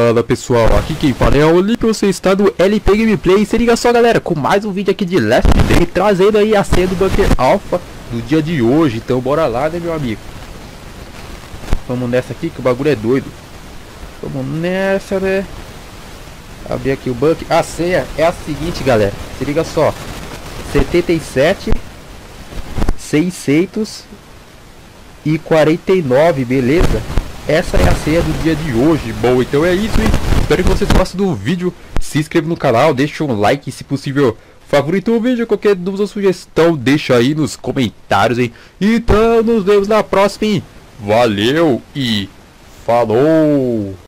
Fala pessoal, aqui quem fala é o Olímpio, você está no LP Gameplay. Se liga só galera, com mais um vídeo aqui de Left Day, trazendo aí a senha do Bunker Alpha do dia de hoje. Então bora lá, né meu amigo. Vamos nessa aqui que o bagulho é doido. Vamos nessa, né. Abrir aqui o bunker. A senha é a seguinte galera, se liga só: 77 649, beleza? Essa é a senha do dia de hoje. Bom, então é isso, hein? Espero que vocês gostem do vídeo. Se inscreva no canal, deixa um like, se possível favorita o vídeo. Qualquer dúvida ou sugestão deixa aí nos comentários, hein? Então nos vemos na próxima, hein? Valeu e falou!